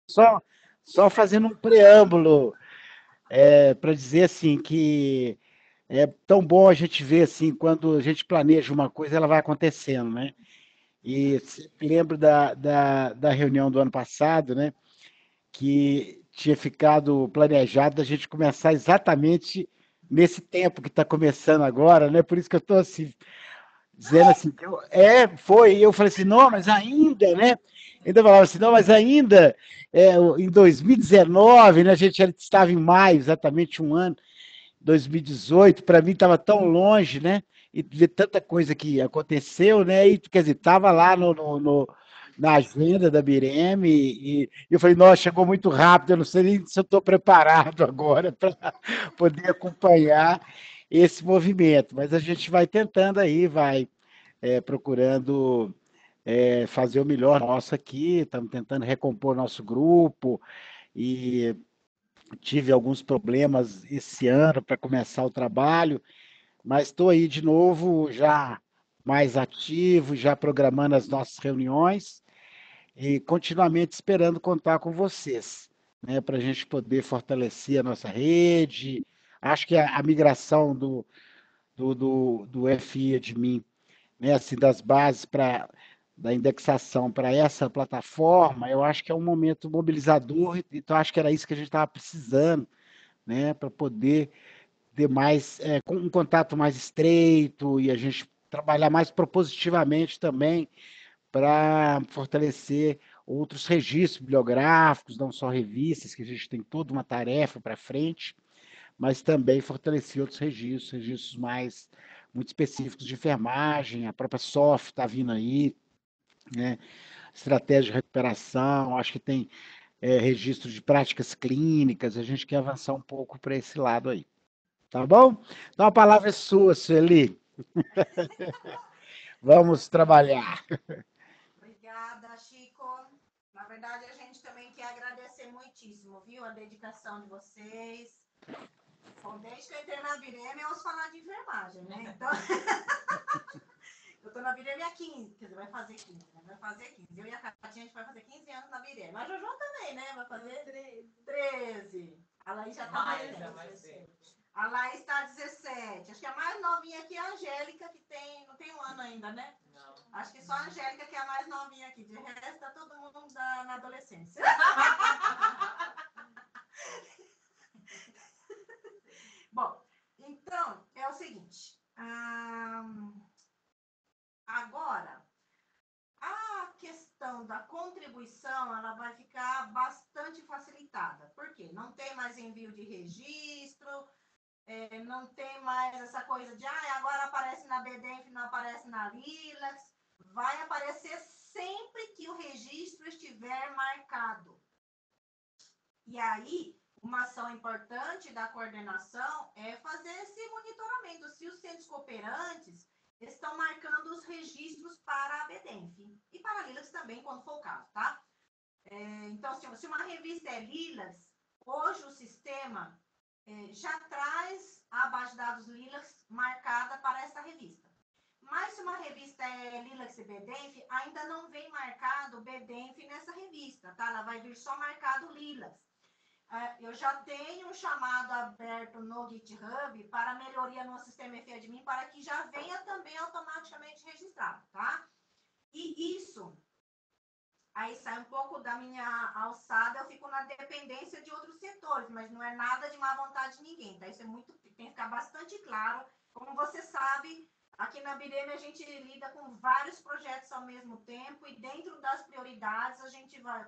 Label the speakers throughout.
Speaker 1: só, só fazendo um preâmbulo para dizer assim que é tão bom a gente ver assim quando a gente planeja uma coisa, ela vai acontecendo, né? E lembro da reunião do ano passado, né? Que tinha ficado planejado da gente começar exatamente nesse tempo que está começando agora, né? Por isso que eu estou assim, dizendo assim, foi, e eu falei assim, não, mas ainda, né? Ainda falava assim, não, mas ainda, em 2019, né, a gente já estava em maio, exatamente um ano, 2018, para mim estava tão longe, né? E ver tanta coisa que aconteceu, né? E, quer dizer, estava lá na agenda da Bireme e eu falei, nossa, chegou muito rápido, eu não sei nem se eu estou preparado agora para poder acompanhar esse movimento, mas a gente vai tentando aí, vai procurando fazer o melhor nosso aqui, estamos tentando recompor nosso grupo e tive alguns problemas esse ano para começar o trabalho, mas estou aí de novo, já mais ativo, já programando as nossas reuniões e continuamente esperando contar com vocês, né, para a gente poder fortalecer a nossa rede. Acho que a migração do FI admin, né, assim, das bases para da indexação para essa plataforma, eu acho que é um momento mobilizador, então acho que era isso que a gente estava precisando, né, para poder ter mais com um contato mais estreito e a gente trabalhar mais propositivamente também para fortalecer outros registros bibliográficos, não só revistas, que a gente tem toda uma tarefa para frente, mas também fortalecer outros registros, registros mais muito específicos de enfermagem, a própria SOF está vindo aí, né? Estratégia de recuperação, acho que tem registro de práticas clínicas, a gente quer avançar um pouco para esse lado aí. Tá bom? Então a palavra é sua, Sueli. Vamos trabalhar.
Speaker 2: Obrigada, Chico. Na verdade, a gente também quer agradecer muitíssimo, viu? A dedicação de vocês. Bom, desde que eu entrei na Vireme, eu ouço falar de enfermagem, né? Então, eu tô na Vireme há 15, quer dizer, vai fazer 15, né? Vai fazer 15. Eu e a Catinha, a gente vai fazer 15 anos na Vireme. A Jojo também, né? Vai fazer 13. A Laís já tá mais 17. A Laís tá 17. Acho que a mais novinha aqui é a Angélica, que tem, não tem um ano ainda, né? Acho que só a Angélica que é a mais novinha aqui. De resto, tá todo mundo na adolescência. Bom, então, é o seguinte. Agora, a questão da contribuição, ela vai ficar bastante facilitada. Por quê? Não tem mais envio de registro, não tem mais essa coisa de, agora aparece na BDENF, não aparece na Lilacs. Vai aparecer sempre que o registro estiver marcado. E aí, uma ação importante da coordenação é fazer esse monitoramento. Se os centros cooperantes estão marcando os registros para a BDENF e para a Lilacs também, quando for o caso, tá? Então, se uma revista é Lilacs, hoje o sistema já traz a base de dados Lilacs marcada para essa revista. Mas se uma revista é Lilacs e BDENF, ainda não vem marcado BDENF nessa revista, tá? Ela vai vir só marcado Lilacs. Eu já tenho um chamado aberto no GitHub para melhoria no sistema FADMIN para que já venha também automaticamente registrado, tá? E isso aí sai um pouco da minha alçada, eu fico na dependência de outros setores, mas não é nada de má vontade de ninguém, tá? Isso é muito, tem que ficar bastante claro. Como você sabe, aqui na Bireme a gente lida com vários projetos ao mesmo tempo e dentro das prioridades a gente vai...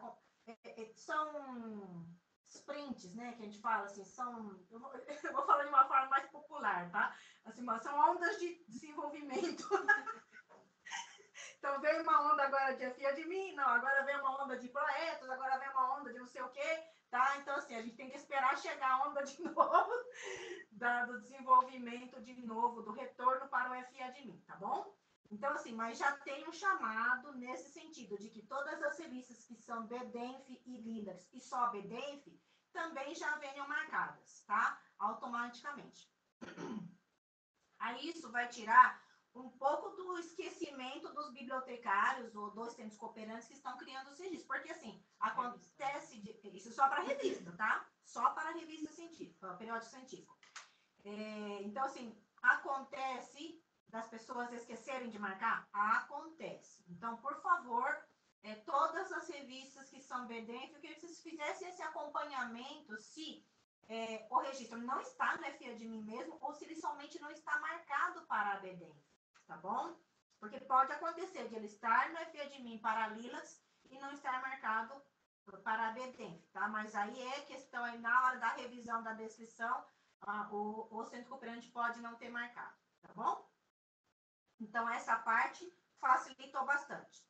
Speaker 2: São sprints, né, que a gente fala assim, eu vou falar de uma forma mais popular, tá? Assim, são ondas de desenvolvimento. Então veio uma onda agora de FIA de mim, não, agora vem uma onda de projetos, agora vem uma onda de não sei o quê, tá? Então, assim, a gente tem que esperar chegar a onda de novo do desenvolvimento de novo, do retorno para o FIA de mim, tá bom? Então, assim, mas já tem um chamado nesse sentido, de que todas as revistas que são BDENF e Lilacs e só BDENF também já venham marcadas, tá? Automaticamente. Aí isso vai tirar um pouco do esquecimento dos bibliotecários ou dos centros cooperantes que estão criando os registros. Porque, assim, acontece de... Isso só para revista, tá? Só para revista científica, periódico científico. Então, assim, acontece das pessoas esquecerem de marcar? Acontece. Então, por favor, todas as revistas que são BDenf, eu queria que vocês fizessem esse acompanhamento se o registro não está no FIADMIN mesmo ou se ele somente não está marcado para a BDenf, tá bom? Porque pode acontecer de ele estar no FIADMIN para a Lilacs e não estar marcado para a BDenf, tá? Mas aí é questão, aí na hora da revisão da descrição, o centro cooperante pode não ter marcado, tá bom? Então, essa parte facilitou bastante.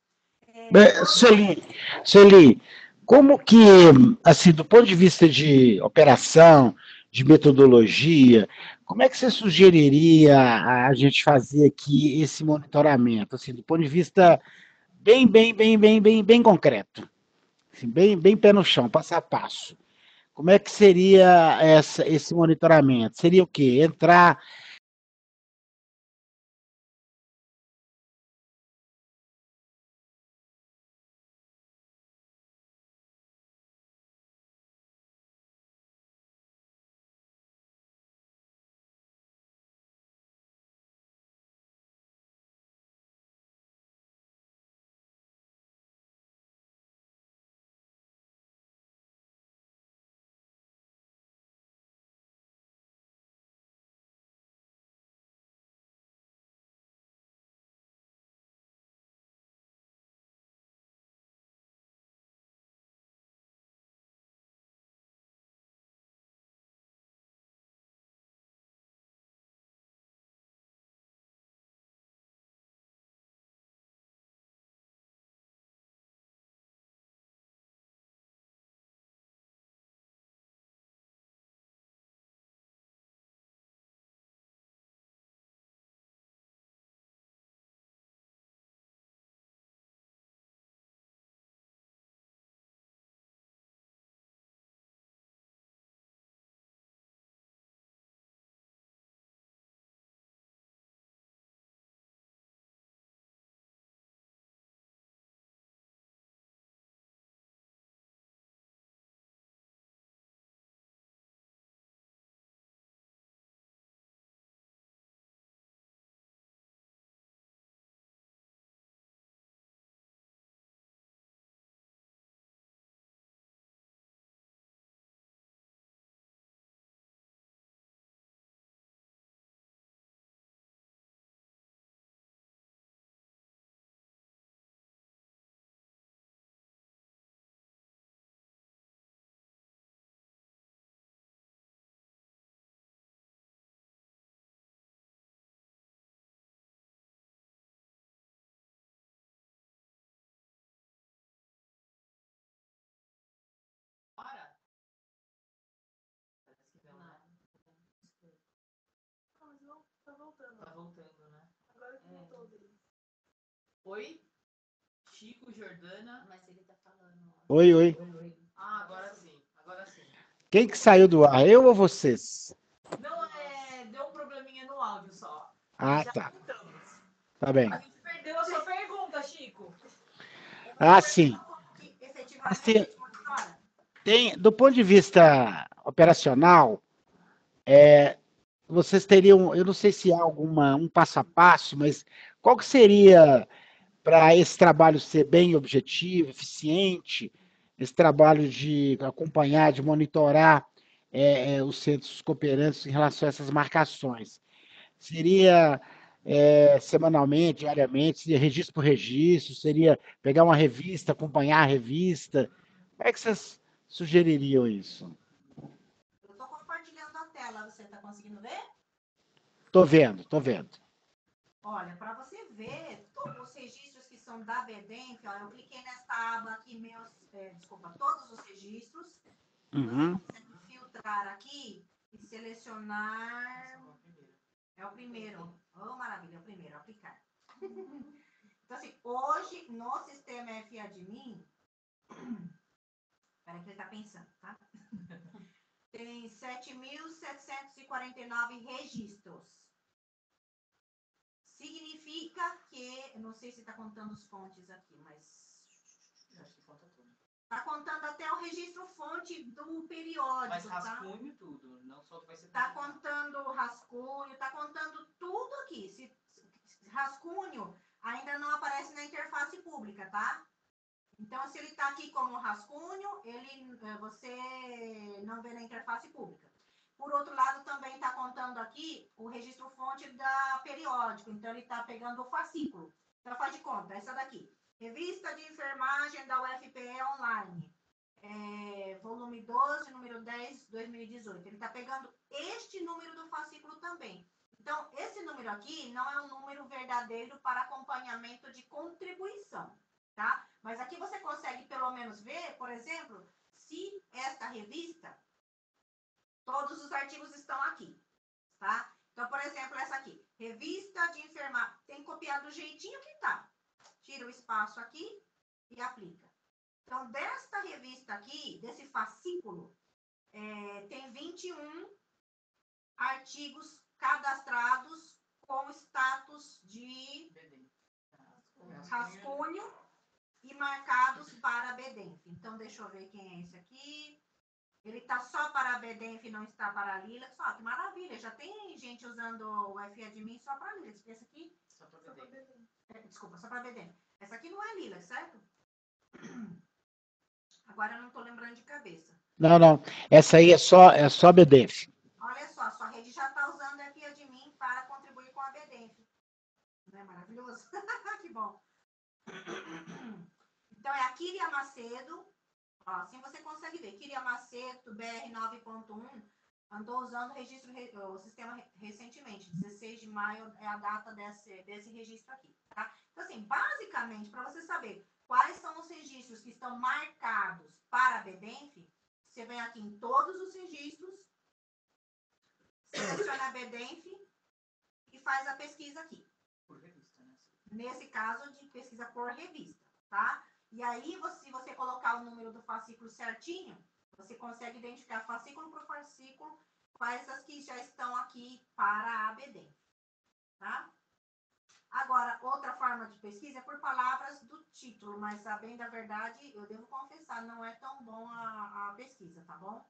Speaker 1: Sueli, como que, assim, do ponto de vista de operação, de metodologia, como é que você sugeriria a gente fazer aqui esse monitoramento, assim, do ponto de vista bem concreto, assim, bem pé no chão, passo a passo. Como é que seria esse monitoramento? Seria o quê? Entrar.
Speaker 3: Tá voltando, né? Agora que voltou dele. Oi? Chico, Jordana. Mas ele tá falando.
Speaker 1: Oi.
Speaker 3: Ah, agora sim. Agora sim.
Speaker 1: Quem que saiu do ar? Eu ou vocês?
Speaker 3: Não, deu um probleminha no áudio só.
Speaker 1: Ah,
Speaker 3: Já
Speaker 1: tá.
Speaker 3: voltamos.
Speaker 1: Tá bem.
Speaker 3: A gente perdeu a sua pergunta, Chico.
Speaker 1: Sim.
Speaker 2: Que
Speaker 1: Assim,
Speaker 2: efetivamente a gente monitora.
Speaker 1: do ponto de vista operacional, vocês teriam, eu não sei se há um passo a passo, mas qual que seria para esse trabalho ser bem objetivo, eficiente, esse trabalho de acompanhar, de monitorar os centros cooperantes em relação a essas marcações? Seria semanalmente, diariamente, seria registro por registro, seria pegar uma revista, acompanhar a revista? Como é que vocês sugeririam isso?
Speaker 2: Eu estou compartilhando a tela, você está conseguindo ver?
Speaker 1: Tô vendo.
Speaker 2: Olha, para você ver os registros que são da BDenf, ó, eu cliquei nesta aba aqui, todos os registros.
Speaker 1: Uhum.
Speaker 2: Você consegue filtrar aqui e selecionar. É o primeiro. Oh, maravilha, é o primeiro, aplicar. Então, assim, hoje, no sistema FADMIN, peraí que ele está pensando, tá? Tem 7.749 registros. Significa que, não sei se está contando os fontes aqui, mas...
Speaker 3: Acho que conta tudo.
Speaker 2: Tá contando até o registro fonte do periódico,
Speaker 3: Mas
Speaker 2: tá?
Speaker 3: rascunho tudo, não só vai ser...
Speaker 2: Tá contando rascunho, tá contando tudo aqui. Se rascunho ainda não aparece na interface pública, tá? Então, se ele está aqui como rascunho, você não vê na interface pública. Por outro lado, também está contando aqui o registro fonte da periódico. Então, ele está pegando o fascículo. Então, faz de conta, essa daqui. Revista de Enfermagem da UFPE Online. Volume 12, número 10, 2018. Ele está pegando este número do fascículo também. Então, esse número aqui não é um número verdadeiro para acompanhamento de contribuição, tá? Mas aqui você consegue pelo menos ver, por exemplo, se esta revista, todos os artigos estão aqui, tá? Então, por exemplo, essa aqui, Revista de Enfermagem, tem que copiar do jeitinho que tá. Tira o espaço aqui e aplica. Então, desta revista aqui, desse fascículo, tem 21 artigos cadastrados com status de rascunho e marcados para a BDENF. Então, deixa eu ver quem é esse aqui. Ele está só para a BDENF, não está para a Lilacs. Ó, que maravilha, já tem gente usando o FADMIN só para a Lilacs. Esse aqui...
Speaker 3: Só para BDENF.
Speaker 2: Desculpa, só para a BDENF. Essa aqui não é Lilacs, certo? Agora eu não estou lembrando de cabeça.
Speaker 1: Não, não. Essa aí é só BDENF.
Speaker 2: Olha só, a sua rede já está usando o FADMIN para contribuir com a BDENF. Não é maravilhoso? Que bom. Então, é a Kíria Macedo. Ó, assim você consegue ver. Kíria Macedo, BR 9.1, andou usando o sistema recentemente. 16 de maio é a data desse registro aqui. Tá? Então, assim, basicamente, para você saber quais são os registros que estão marcados para a BDENF, você vem aqui em todos os registros, seleciona a BDENF e faz a pesquisa aqui.
Speaker 3: Por revista, né?
Speaker 2: Nesse caso, de pesquisa por revista, tá? E aí, se você colocar o número do fascículo certinho, você consegue identificar fascículo por fascículo quais as que já estão aqui para a ABD, tá? Agora, outra forma de pesquisa é por palavras do título, mas, a bem da verdade, eu devo confessar, não é tão bom a pesquisa, tá bom?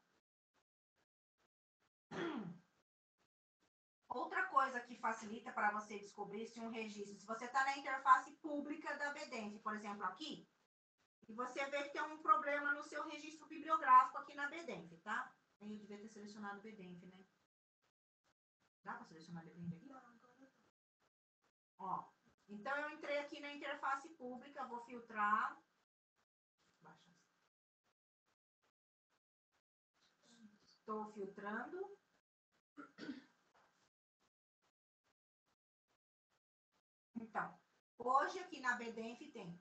Speaker 2: Outra coisa que facilita para você descobrir se um registro, se você está na interface pública da BDENF, por exemplo, aqui, e você vê que tem um problema no seu registro bibliográfico aqui na BDENF, tá? Eu devia ter selecionado o BDENF, né? Dá para selecionar o BDENF aqui? Ó, então eu entrei aqui na interface pública, vou filtrar. Estou filtrando. Então, hoje aqui na BDENF tem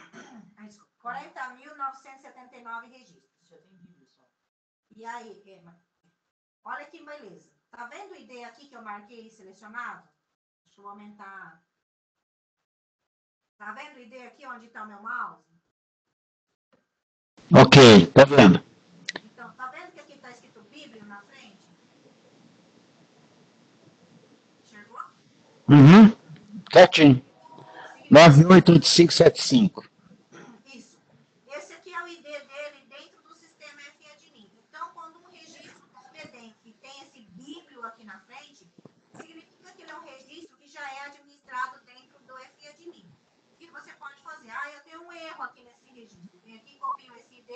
Speaker 2: 40.979 registros.
Speaker 3: Já tem livro só.
Speaker 2: E aí, olha que beleza. Tá vendo o ID aqui que eu marquei selecionado? Deixa eu aumentar. Tá vendo o ID aqui onde está o meu mouse?
Speaker 1: Ok, tá vendo?
Speaker 2: Então, tá vendo que aqui está escrito Bíblia na frente? Enxergou?
Speaker 1: Uhum. Certinho. 988575.
Speaker 2: Isso. Esse aqui é o ID dele dentro do sistema FADMIN. Então, quando um registro da BDENF tem esse bíblio aqui na frente, significa que ele é um registro que já é administrado dentro do FADMIN. O que você pode fazer? Eu tenho um erro aqui nesse registro. Venho aqui, copio esse ID,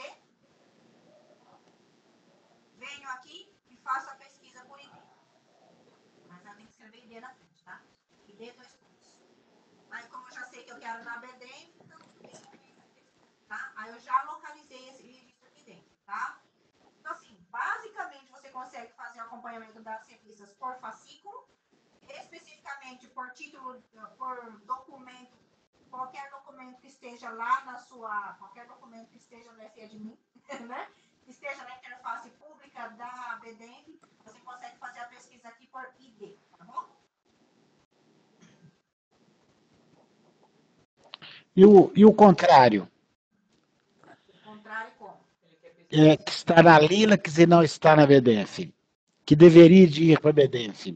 Speaker 2: venho aqui e faço a pesquisa por ID. Mas eu tenho que escrever ID na frente, tá? ID 2 pontos. Aí, como eu já sei que eu quero na BDENF, então tá? Aí eu já localizei esse registro aqui dentro, tá? Então, assim, basicamente você consegue fazer o acompanhamento das revistas por fascículo, especificamente por título, por documento, qualquer documento que esteja lá na sua, qualquer documento que esteja no FADMIN, né? Que esteja na interface pública da BDENF, você consegue fazer a pesquisa aqui por ID, tá bom?
Speaker 1: E o contrário?
Speaker 2: O contrário, como?
Speaker 1: Que está na Lilacs e não está na BDENF. Que deveria de ir para a BDENF.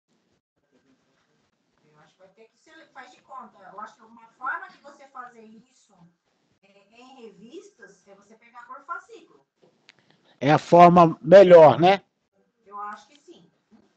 Speaker 2: Eu acho que vai ter que ser, faz de conta. Eu acho que uma forma de você fazer isso em revistas é você pegar
Speaker 1: É a forma melhor, né?
Speaker 2: Eu acho que sim.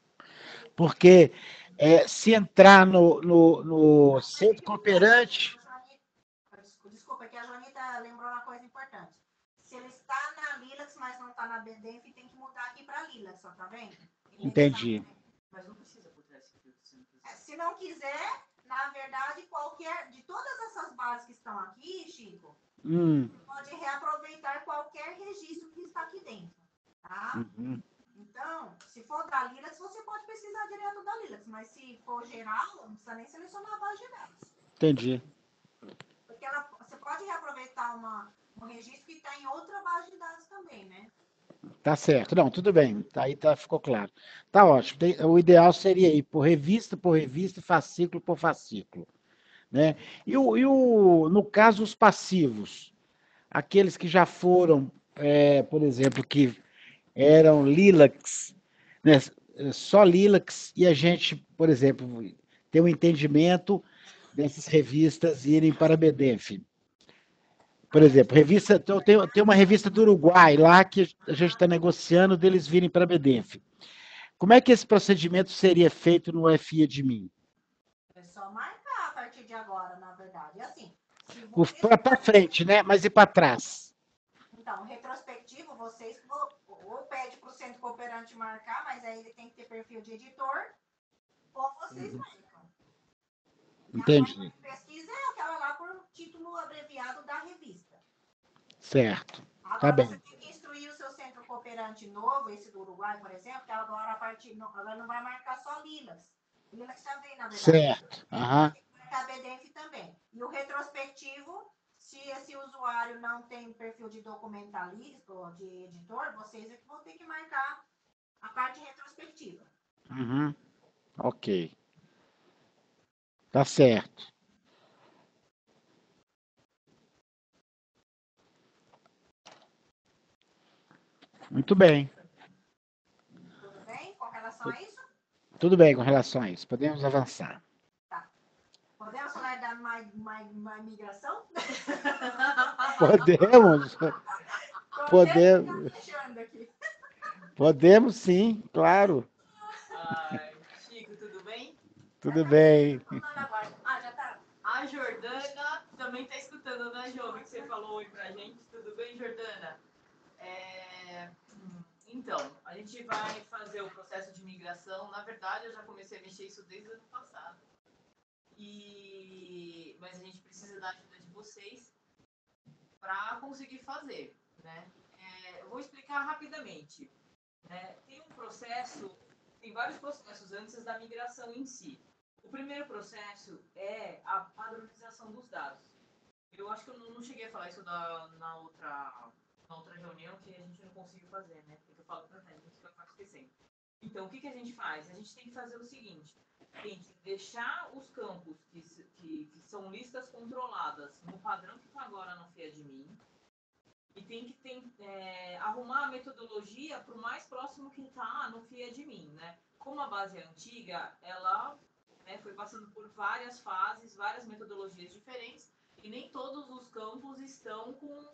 Speaker 1: Porque se entrar no
Speaker 2: Mas
Speaker 1: centro cooperante,
Speaker 2: a desculpa, é que a Joanita lembrou uma coisa importante. Se ele está na Lilacs, mas não está na BDF, tem que mudar aqui para Lilacs, só tá vendo?
Speaker 1: entendi.
Speaker 3: Mas não precisa botar esse filtro se não quiser.
Speaker 2: Se não quiser, na verdade, qualquer. De todas essas bases que estão aqui, Chico,
Speaker 1: Hum,
Speaker 2: pode reaproveitar qualquer registro que está aqui dentro. Tá?
Speaker 1: uhum,
Speaker 2: Então, se for da Lilacs, você pode pesquisar direto da Lilacs, mas se for geral, não precisa nem selecionar a base de dados.
Speaker 1: entendi.
Speaker 2: Porque você pode reaproveitar um registro que está em outra base de dados também, né?
Speaker 1: Tá certo. Não, tudo bem. Aí tá, ficou claro. Tá ótimo. O ideal seria ir por revista, fascículo por fascículo, né? No caso, os passivos, aqueles que já foram, por exemplo, que eram Lilacs, né? Só Lilacs, e a gente, por exemplo, tem um entendimento dessas revistas irem para a BDF. Por exemplo, revista, tem uma revista do Uruguai lá que a gente está negociando deles virem para a BDF. Como é que esse procedimento seria feito no FIA de mim?
Speaker 2: É só marcar a partir de agora, na verdade. E assim, se
Speaker 1: Para frente, né? Mas e para trás?
Speaker 2: então, retrospectivo, vocês ou pede para o centro cooperante marcar, mas aí ele tem que ter perfil de editor, ou vocês marcam. E a
Speaker 1: Entendi.
Speaker 2: forma de pesquisa é aquela lá por título abreviado da revista.
Speaker 1: Certo. Tá
Speaker 2: Agora você
Speaker 1: bem.
Speaker 2: tem que instruir o seu centro cooperante novo, esse do Uruguai, por exemplo, que agora agora não vai marcar só Lilas. Lilas também, na verdade.
Speaker 1: Certo. Aham.
Speaker 2: Tem que marcar BDF também. E o retrospectivo, se esse usuário não tem perfil de documentalista ou de editor, vocês é que vão ter que marcar a parte retrospectiva.
Speaker 1: Uhum. Ok. Tá certo. Muito bem.
Speaker 2: Tudo bem com relação a isso?
Speaker 1: Tudo bem com relação a isso. Podemos avançar.
Speaker 2: Tá. Podemos falar da migração?
Speaker 1: Podemos?
Speaker 2: Podemos
Speaker 1: Podemos.
Speaker 2: ficar fechando aqui.
Speaker 1: Podemos sim, claro.
Speaker 3: Ai, Chico, tudo bem?
Speaker 1: Tudo bem.
Speaker 2: Já tá.
Speaker 3: A Jordana também está escutando, né, Jovem, que você falou oi pra gente. Tudo bem, Jordana? Então, a gente vai fazer o processo de migração. Na verdade, eu já comecei a mexer isso desde o ano passado. Mas a gente precisa da ajuda de vocês para conseguir fazer, né? Eu vou explicar rapidamente. Tem um processo, tem vários processos antes da migração em si. O primeiro processo é a padronização dos dados. Eu acho que eu não cheguei a falar isso na outra reunião, que a gente não conseguiu fazer, né? Porque eu falo tanta gente que eu acabo esquecendo. Então, o que a gente faz? A gente tem que fazer o seguinte: tem que deixar os campos que são listas controladas no padrão que está agora no FIADMIN, e tem que arrumar a metodologia para o mais próximo que está no FIADMIN, né? Como a base é antiga, ela foi passando por várias fases, várias metodologias diferentes, e nem todos os campos estão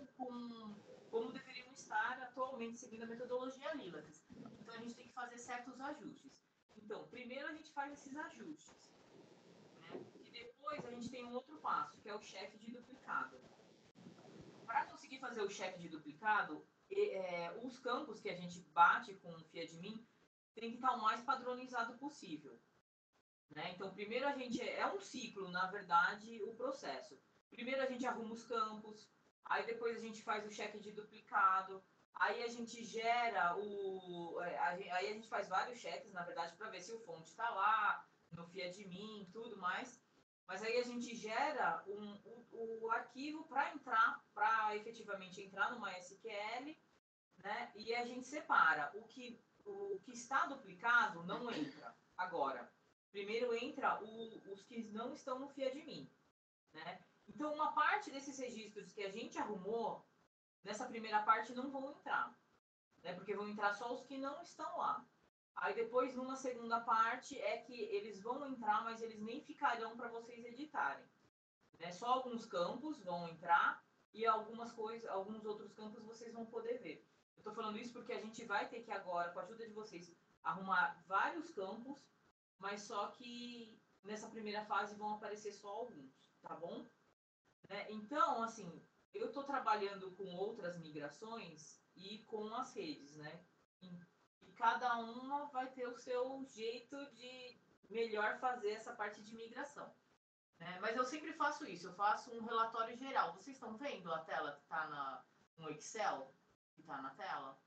Speaker 3: como deveriam estar atualmente seguindo a metodologia Lilacs. Então a gente tem que fazer certos ajustes. Então, primeiro a gente faz esses ajustes, né? E depois a gente tem um outro passo, que é o cheque de duplicado. Para conseguir fazer o cheque de duplicado, os campos que a gente bate com o FIADMIN tem que estar o mais padronizado possível. Né? Então, primeiro a gente. É um ciclo, na verdade, o processo. Primeiro a gente arruma os campos, aí depois a gente faz o cheque de duplicado, aí a gente gera aí a gente faz vários cheques, na verdade, para ver se o fonte está lá, no FIADMIN, tudo mais. Mas aí a gente gera o arquivo para efetivamente entrar numa SQL, né? E a gente separa. O que está duplicado não entra agora. Primeiro entra os que não estão no FIADMIN, né? Então, uma parte desses registros que a gente arrumou, nessa primeira parte não vão entrar, né? Porque vão entrar só os que não estão lá. Aí depois, numa segunda parte, é que eles vão entrar, mas eles nem ficarão para vocês editarem. Né? Só alguns campos vão entrar e alguns outros campos vocês vão poder ver. Eu estou falando falando isso porque a gente vai ter que agora, com a ajuda de vocês, arrumar vários campos, mas só que nessa primeira fase vão aparecer só alguns, tá bom? Né? Então, assim, eu estou trabalhando com outras migrações e com as redes, né? E cada uma vai ter o seu jeito de melhor fazer essa parte de migração. Né? Mas eu sempre faço isso, eu faço um relatório geral. Vocês estão vendo a tela que está no Excel? Que está na tela?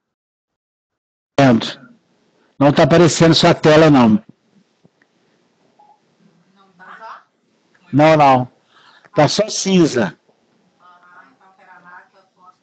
Speaker 1: Não está aparecendo sua tela, não.
Speaker 2: Não
Speaker 3: Não
Speaker 2: dá?
Speaker 3: tá?
Speaker 1: Não, não. Tá só cinza.
Speaker 2: Então pera lá que eu posso.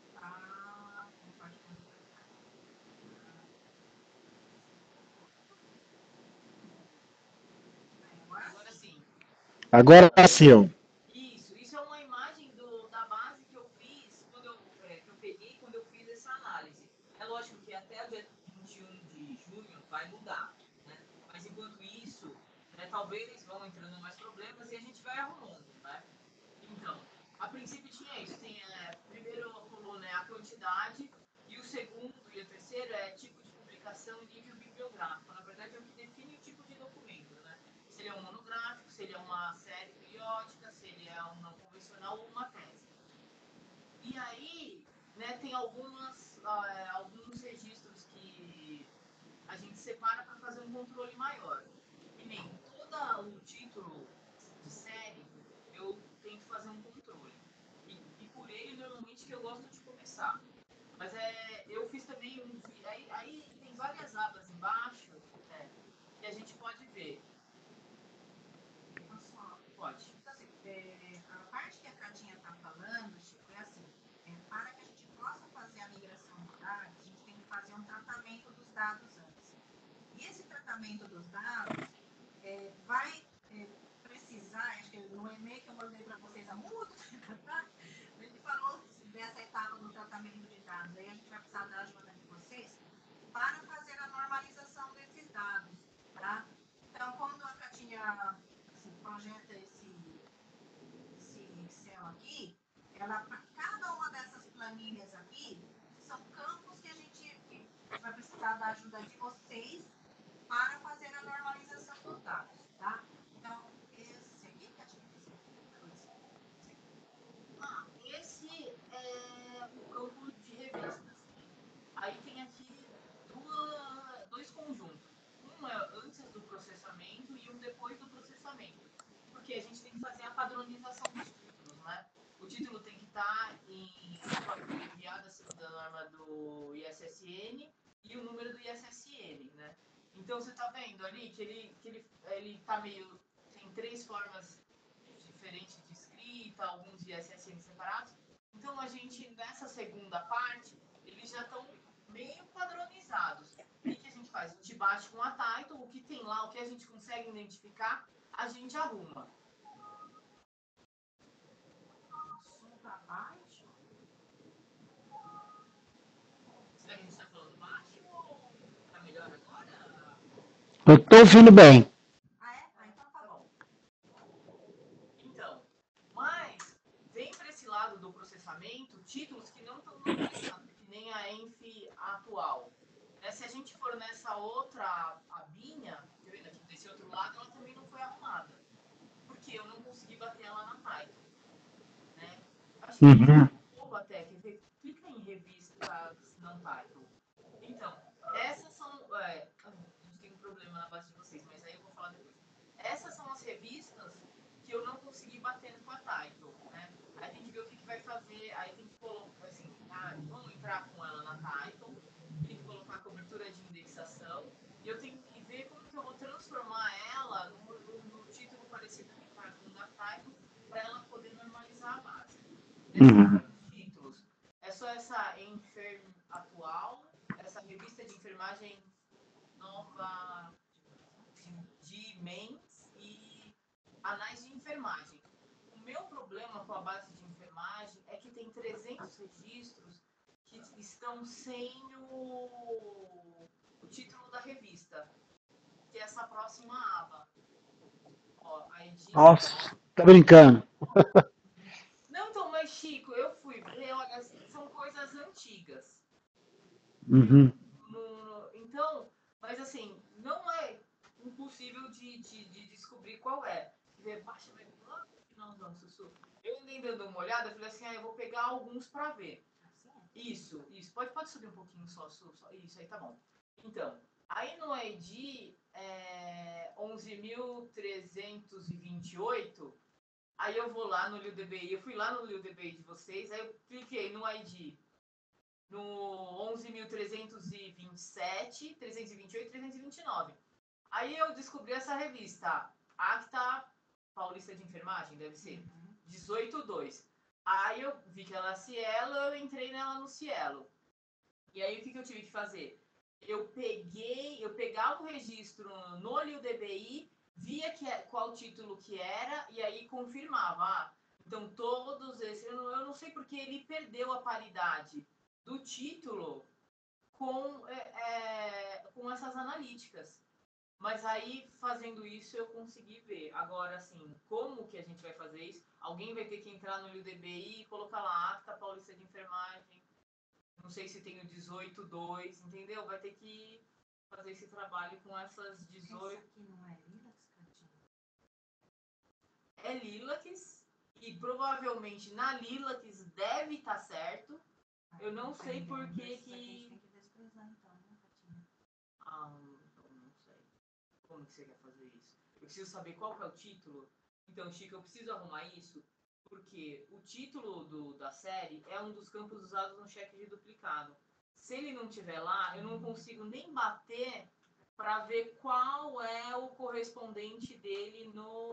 Speaker 3: Agora sim.
Speaker 1: Agora nasceu.
Speaker 3: Isso é uma imagem da base que eu fiz, que eu peguei quando eu fiz essa análise. É lógico que até o dia 21 de junho vai mudar, né? Mas enquanto isso, né, talvez vão entrando mais problemas e a gente vai arrumando, né? Então, a princípio tinha isso. Primeiro rolou, né, a quantidade, e o segundo e o terceiro é tipo de publicação e nível bibliográfico. Na verdade, é o que define o tipo de documento, né? Se ele é um monográfico, se ele é uma série periódica, se ele é um não convencional ou uma tese. E aí, né, tem alguns registros que a gente separa para fazer um controle maior. E nem todo o título de série eu tento fazer um controle. E por ele, normalmente, que eu gosto de começar. Mas eu fiz também um. Aí tem várias abas embaixo, né, que a gente pode ver. Pode.
Speaker 2: Então, assim, a parte que a Catinha está falando, Chico, é assim: para que a gente possa fazer a migração de dados, a gente tem que fazer um tratamento dos dados antes. E esse tratamento dos dados vai precisar, acho que no e-mail que eu mandei para vocês há muito tempo atrás, a gente falou dessa etapa do tratamento de dados. Aí a gente vai precisar da ajuda de vocês para fazer a normalização desses dados, tá? Então, quando a Catinha projeta esse Excel aqui, ela, para cada uma dessas planilhas aqui, são campos que a gente vai precisar da ajuda de vocês para fazer a normalização dos dados, tá? Então, esse aqui, Catinha,
Speaker 3: Esse é o campo de revistas. Aí tem aqui dois conjuntos. Um é antes do processamento e um depois do processamento. Porque a gente tem que fazer a padronização dos títulos, né? O título tem que estar enviado segundo a norma do ISSN e o número do ISSN, né? Então você está vendo ali que ele tá meio. Tem três formas diferentes de escrita, alguns ISSN separados. Então a gente, nessa segunda parte, eles já estão meio padronizados. O que a gente faz? A gente bate com a title, o que tem lá, o que a gente consegue identificar, a gente arruma.
Speaker 2: som para baixo.
Speaker 3: Será que a gente está falando baixo ou está melhor agora?
Speaker 1: Eu estou ouvindo bem.
Speaker 2: Então tá bom.
Speaker 3: Então, mas vem para esse lado do processamento títulos que não estão normalizados, que nem a ENF atual. Se a gente for nessa outra abinha, tá vendo aqui desse outro lado, ela também não foi arrumada. Porque eu não consegui bater ela na title. Né? Acho que até que clica em revistas não title. Então, essas são. A gente tem um problema na base de vocês, mas aí eu vou falar depois. Essas são as revistas que eu não consegui bater com a title. Né? Aí tem que ver o que vai fazer. Aí tem que colocar assim, vamos entrar com ela na title, tem que colocar a cobertura de indexação, e eu tenho que ver como que eu vou transformar ela no título parecido com o da title, para ela poder normalizar a base. Títulos. É só essa Enferm atual, essa revista de enfermagem nova de MENS e anais de enfermagem. O meu problema com a base de enfermagem é que tem 300 registros que estão sem o título da revista, que é essa próxima aba. Ó, a edição.
Speaker 1: Nossa, tá brincando.
Speaker 3: Não, então, mas Chico, eu fui ver, olha, são coisas antigas.
Speaker 1: Uhum.
Speaker 3: Então, mas assim, não é impossível de descobrir qual é. Baixa, vai lá no final do ano, Sussu. Eu andei dando uma olhada, eu falei assim, eu vou pegar alguns para ver. Isso. Pode subir um pouquinho só. Isso aí tá bom. Então, aí no ID 11.328, aí eu vou lá no LiuDBI, eu fui lá no LiuDBI de vocês, aí eu cliquei no ID no 11.327, 328, 329. Aí eu descobri essa revista, Acta Paulista de Enfermagem, deve ser, 18.2. Aí eu vi que ela era Cielo, eu entrei nela no Cielo. E aí o que eu tive que fazer? Eu pegava o registro no LiuDBI, via qual título que era, e aí confirmava. Então todos esses, eu não sei porque ele perdeu a paridade do título com essas analíticas. Mas aí, fazendo isso, eu consegui ver. Agora, assim, como que a gente vai fazer isso? Alguém vai ter que entrar no LiuDBI e colocar lá Acta Paulista de Enfermagem. Não sei se tem o 18.2, entendeu? Vai ter que fazer esse trabalho com essas 18...
Speaker 2: Essa aqui não é Lilacs, Catinha?
Speaker 3: É Lilacs, e provavelmente na Lilacs deve estar certo. Eu não sei por que que...
Speaker 2: Tem que desprezar então, né, Catinha?
Speaker 3: Não sei. Como que você quer fazer isso? Eu preciso saber qual que é o título. Então, Chico, eu preciso arrumar isso porque o título da série é um dos campos usados no cheque de duplicado. Se ele não tiver lá, eu não consigo nem bater para ver qual é o correspondente dele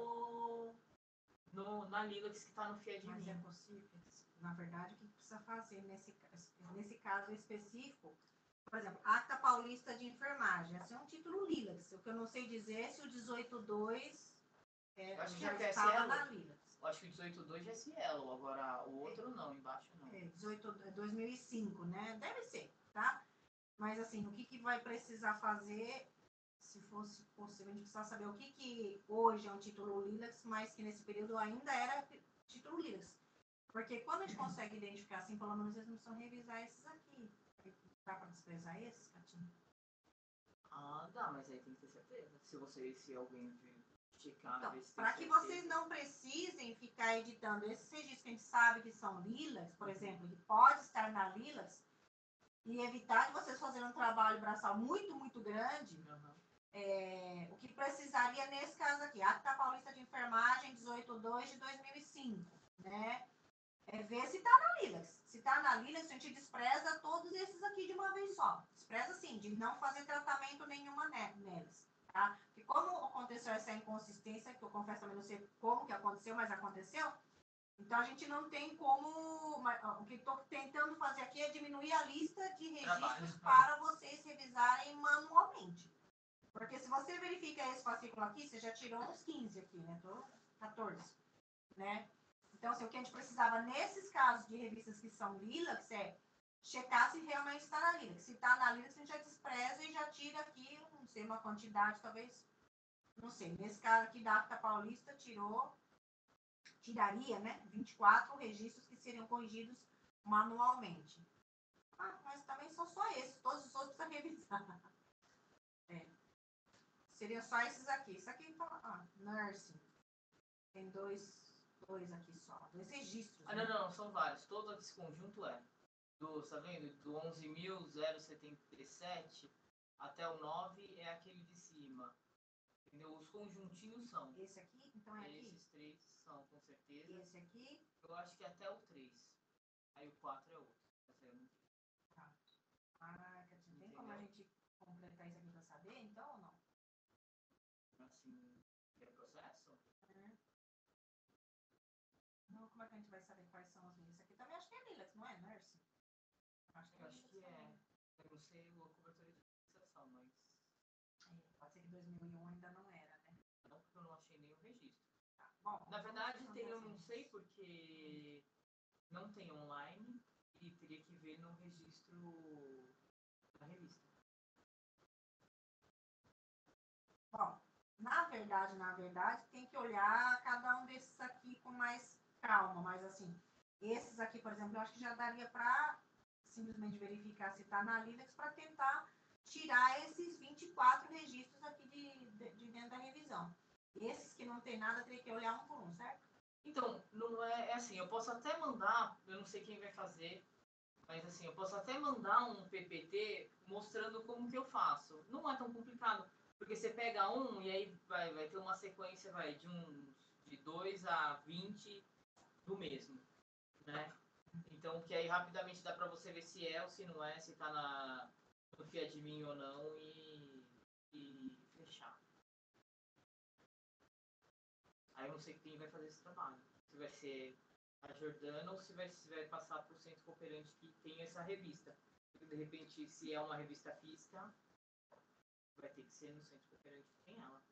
Speaker 3: na Lilacs que está no FIA de
Speaker 2: Mas
Speaker 3: mim.
Speaker 2: é possível, na verdade, o que precisa fazer nesse caso específico, por exemplo, Acta Paulista de Enfermagem, esse é um título Lilacs, o que eu não sei dizer é se o 18.2
Speaker 3: acho que
Speaker 2: já
Speaker 3: é
Speaker 2: estava
Speaker 3: Cielo.
Speaker 2: na Lilacs.
Speaker 3: Eu acho que o 18.2 é Cielo, agora o outro não, embaixo não.
Speaker 2: 2005, né? Deve ser, tá? Mas assim, o que vai precisar fazer, se fosse possível, a gente precisa saber o que hoje é um título Lilacs, mas que nesse período ainda era título Lilacs. Porque quando a gente consegue identificar assim, pelo menos eles não precisam revisar esses aqui. Dá para desprezar esses, Catinho?
Speaker 3: Dá, mas aí tem que ter certeza. Se alguém checar,
Speaker 2: então,
Speaker 3: ver se
Speaker 2: para que vocês não precisem ficar editando esses registros que a gente sabe que são Lilacs, por exemplo, que pode estar na Lilacs, e evitar de vocês fazerem um trabalho braçal muito, muito grande, o que precisaria nesse caso aqui, Acta Paulista de Enfermagem 18.2 de 2005, né? Ver se está na Lilacs. Se está na Lilacs, a gente despreza todos esses aqui de uma vez só. Despreza, assim, de não fazer tratamento nenhuma neles, tá? Porque como aconteceu essa inconsistência, que eu confesso também não sei como que aconteceu, mas aconteceu, então a gente não tem como... O que estou tentando fazer aqui é diminuir a lista de registros para vocês revisarem manualmente. Porque se você verifica esse fascículo aqui, você já tirou uns 15 aqui, né? 14, né? Então, assim, o que a gente precisava nesses casos de revistas que são Lilacs é checar se realmente está na Lilacs. Se está na Lilacs, a gente já despreza e já tira aqui, não sei, uma quantidade, talvez, não sei. Nesse caso aqui da Acta Paulista, tiraria, né, 24 registros que seriam corrigidos manualmente. Mas também são só esses, todos os outros precisa revisar. Seriam só esses aqui. Isso aqui, nursing. Tem dois aqui só, 2 registros.
Speaker 3: Não, são vários. Todo esse conjunto é. Tá vendo? Do 11.077 até o 9 é aquele de cima. Entendeu? Os conjuntinhos são.
Speaker 2: Esse aqui, então é aqui?
Speaker 3: Esses 3 são, com certeza.
Speaker 2: Esse aqui?
Speaker 3: Eu acho que até o 3. Aí o 4 é outro.
Speaker 2: Tá. Catinha, tem como a gente completar isso aqui pra saber, então, ou não?
Speaker 3: Assim, é processo?
Speaker 2: Não, como é que a gente vai saber quais são as linhas? Isso aqui também acho que é Lilacs, não é? Nursing?
Speaker 3: Acho que é. Eu não sei a cobertura de fixação, mas...
Speaker 2: pode ser que 2001 ainda não era, né?
Speaker 3: Não, porque eu não achei nenhum registro.
Speaker 2: Tá. Bom,
Speaker 3: na verdade, eu não sei porque não tem online e teria que ver no registro da revista.
Speaker 2: Bom, na verdade, tem que olhar cada um desses aqui com mais calma, mas assim, esses aqui, por exemplo, eu acho que já daria para simplesmente verificar se está na Linux para tentar tirar esses 24 registros aqui de dentro da revisão. Esses que não tem nada, teria que olhar um por um, certo?
Speaker 3: Então, não é assim, eu posso até mandar, eu não sei quem vai fazer, mas assim, eu posso até mandar um PPT mostrando como que eu faço. Não é tão complicado, porque você pega um e aí vai ter uma sequência de 2 a 20 do mesmo, né? Então, que aí rapidamente dá para você ver se é ou se não é, se tá no FIAdmin ou não e fechar. Aí eu não sei quem vai fazer esse trabalho. Se vai ser a Jordana ou se vai passar para o centro cooperante que tem essa revista. Porque, de repente, se é uma revista física, vai ter que ser no centro cooperante que tem ela.